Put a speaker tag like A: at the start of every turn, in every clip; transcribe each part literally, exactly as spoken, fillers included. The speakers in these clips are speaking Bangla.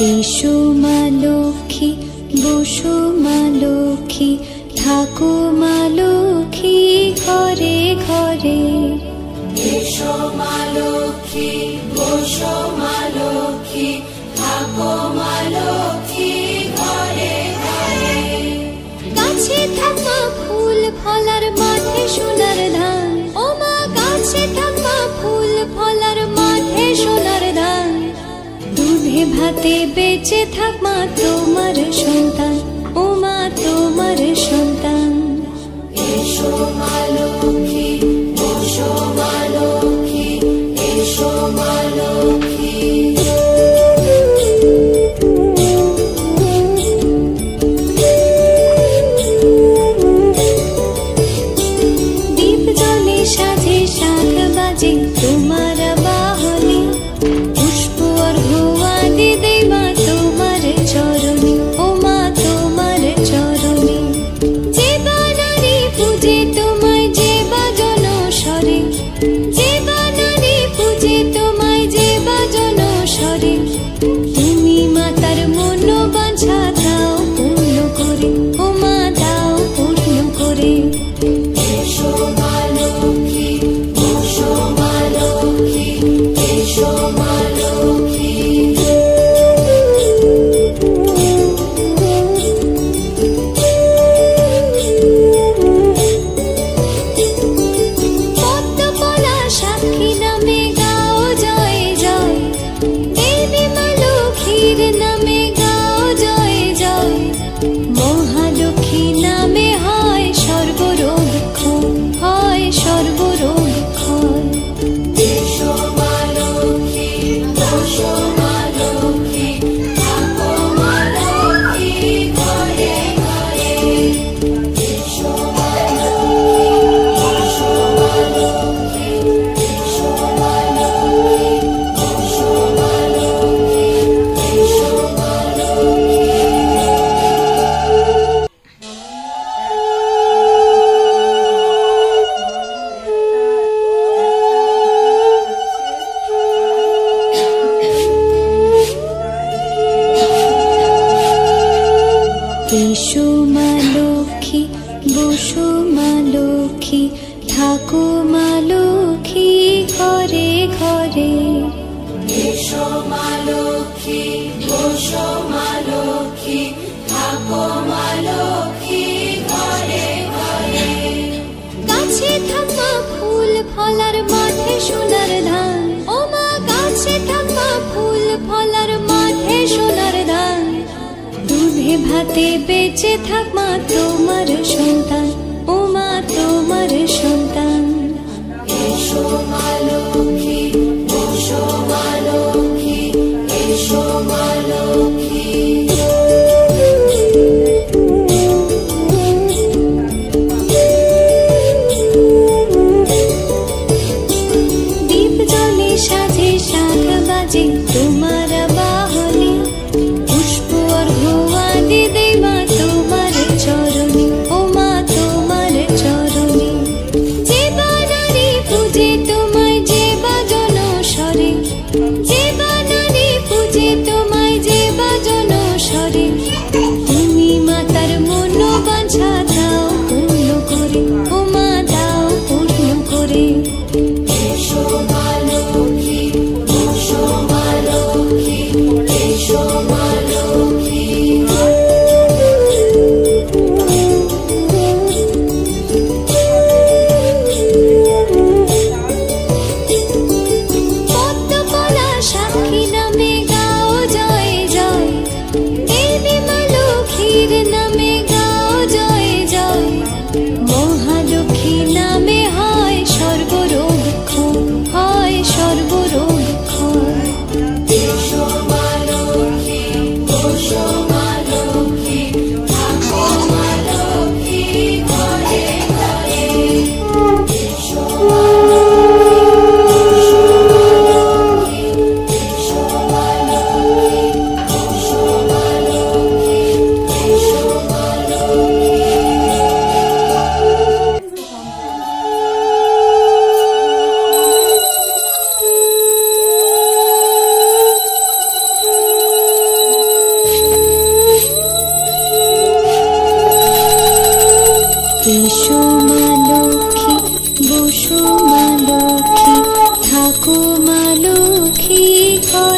A: এসো মা লক্ষ্মী, বসো মা লক্ষ্মী, থাকো মা লক্ষ্মী ঘরে ঘরে।
B: এসো মা লক্ষ্মী, বসো মা লক্ষ্মী, থাকো মা লক্ষ্মী ঘরে ঘরে।
A: গাছে থাকা ফুল ফলার মাঠে সোনার ধান, ও মা গাছে থাকা ফুল ফলার মাঠে সোনার ধান। দুধে ভাতে বেঁচে থাক মা তোমার সন্তান, ও মা তোমার সন্তান।
B: এসো মা লক্ষ্মী, বসো মা লক্ষ্মী, এসো মা লক্ষ্মী।
A: দীপ জলে সাজে শাখ বাজে তোমার বাহনে, পুষ্প অর্ঘ্য আদি দেই মা তোমার চরণে, ও মা তোমার চরণে। যে বানারি পূজে তোমায় যে বাজন স্বরে, যে বানারি পূজে তোমায় যে বাজন স্বরে। তুমি মাতার মন বাঞ্ছা দাও পূর্ণ করে, ও মা দাও পূর্ণ করে।
B: এসো মা লক্ষ্মী, বসো মা লক্ষ্মী, এসো মা লক্ষ্মী।
A: পদ্মপলা সাক্ষী নামে গাও জয় জয়, দেবী মা লক্ষ্মীর নামে গাও জয় জয়। মহালক্ষ্মী নামে হয় সর্বরোগ ক্ষয়, হয় সর্বরোগ ক্ষয়।
B: এসো মা লক্ষ্মী, বসো মা লক্ষ্মী, থাকো মা লক্ষ্মী ঘরে ঘরে। এসো মা লক্ষ্মী, বসো মা লক্ষ্মী, এসো মা লক্ষ্মী, বসো মা লক্ষ্মী, এসো মা লক্ষ্মী।
A: এসো মা লক্ষ্মী, বসো মা লক্ষ্মী, থাকো মা লক্ষ্মী ঘরে ঘরে।
B: এসো মা লক্ষ্মী, বসো মা লক্ষ্মী, থাকো মা লক্ষ্মী ঘরে ঘরে।
A: গাছে থাকা ফুল ফলার মাঠে সোনার ধান, ও মা গাছে থাকা ফুল ফলার মাঠে সোনার ধান। দুধে ভাতে বেঁচে থাক মা তোমার সন্তান, ও মা তোমার সন্তান।
B: এসো মা লক্ষ্মী, বসো মা লক্ষ্মী, এসো মা লক্ষ্মী।
A: দীপ জলে সাজে শাখ বাজে তোমার বাহনে, পুষ্প অর্ঘ্য আদি দেই মা তোমার চরণে, ও মা তোমার চরণে। যে বানারি পূজে তোমায় যে বাজন স্বরে, যে বানারি পূজে তোমায় যে বাজন স্বরে। তুমি মাতার মন বাঞ্ছা দাও পূর্ণ করে, ও মা দাও পূর্ণ করে।
B: এসো মা লক্ষ্মী, বসো মা লক্ষ্মী,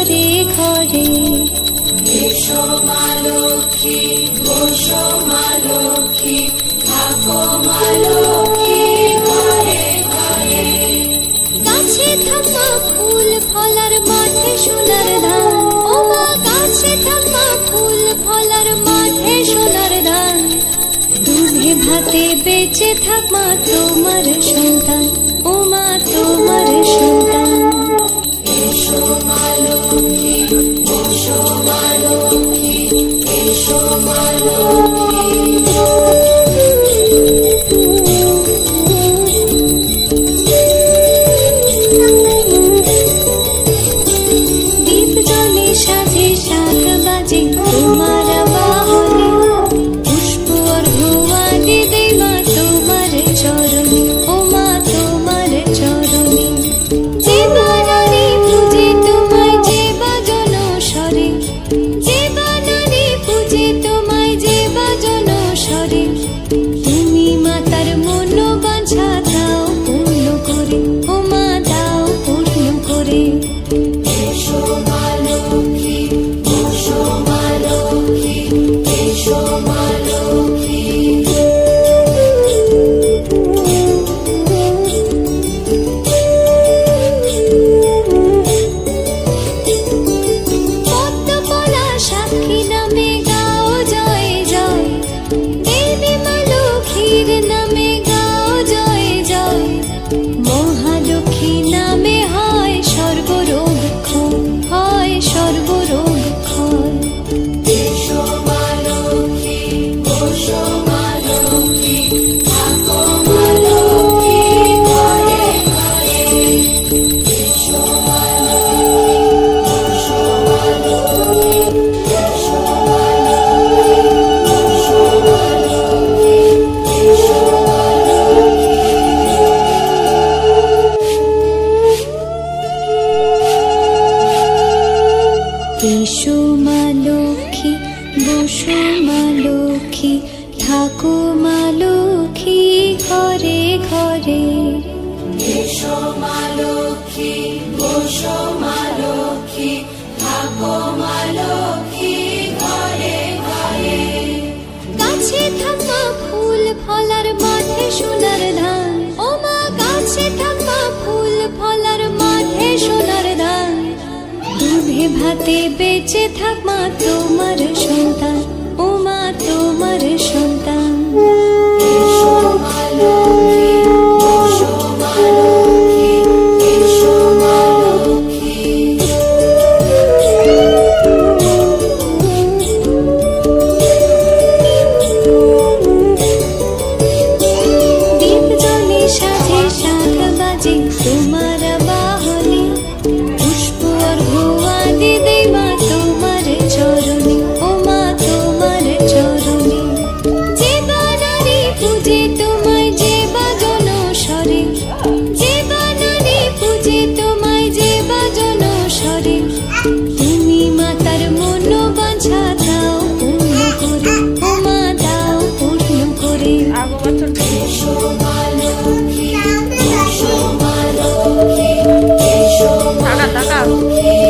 A: ঘরে ঘরে।
B: এসো মা লক্ষ্মী, বসো মা লক্ষ্মী, থাকো মা লক্ষ্মী ঘরে ঘরে।
A: গাছে থাকা ফুল ফলার মাঠে সোনার ধান, ও মা গাছে থাকা ফুল ফলার মাঠে সোনার ধান। দুধে ভাতে বেঁচে থাক মা তোমার সন্তান, ও মা তোমার সন্তান।
B: এসো মা লক্ষ্মী, বসো মা লক্ষ্মী, এসো মা লক্ষ্মী।
A: দীপ জলে সাজে শাক বাজে তোমার বাহনে, পুষ্প অর্ঘ্য আদি দেই মা তোমার চরণে, ও মা তোমার চরণে। যে বানারে পূজে তোমায় যে বাজন স্বরে, যে বানারে পূজে তোমায় যে বাজন স্বরে। তুমি মাতার মনোবাঞ্ছা দাও পূর্ণ করে, ও মা দাও পূর্ণ করে।
B: এসো মা লক্ষ্মী, বসো মা লক্ষ্মী, এসো মা লক্ষ্মী।
A: পদ্মকলা সাক্ষী নামে গাও জয় জয়, দেবী মা লক্ষ্মীর নামে গাও জয় জয়। মহালক্ষ্মী নামে হয় সর্বরোগ ক্ষয়, হয় সর্বরোগ ক্ষয়।
B: এসো মা লক্ষ্মী, বসো মা লক্ষ্মী, থাকো মা লক্ষ্মী ঘরে ঘরে। এসো মা লক্ষ্মী, বসো মা লক্ষ্মী, এসো মা লক্ষ্মী, বসো মা লক্ষ্মী, এসো মা লক্ষ্মী।
A: এসো মা লক্ষ্মী, বসো মা লক্ষ্মী, থাকো মা লক্ষ্মী ঘরে ঘরে।
B: এসো মা লক্ষ্মী, বসো মা লক্ষ্মী, থাকো মা লক্ষ্মী ঘরে ঘরে।
A: গাছে থাকা ফুল ফলার মাঠে সোনার ধান, ও মা গাছে থাকা ফুল ফলার মাঠে সোনার ধান। দুধে ভাতে বেঁচে থাক মা তোমার সন্তান, ও মা তোমার সন্তান।
B: এসো মা লক্ষ্মী, বসো মা লক্ষ্মী, এসো মা লক্ষ্মী।
A: দীপ জলে সাজে শাক বাজে তোমার বাহনে, পুষ্প অর্ঘ্য আদি দেই মা তোমার চরণে, ও মা তোমার চরণে। যে বানারে পূজে তোমায় যে বাজন স্বরে, যে বানারে পূজে তোমায় যে বাজন স্বরে। তুমি মাতার মনোবাঞ্ছা দাও পূর্ণ করে, ও মা দাও পূর্ণ করে।
B: এসো মা লক্ষ্মী, বসো মা লক্ষ্মী, এসো মা লক্ষ্মী।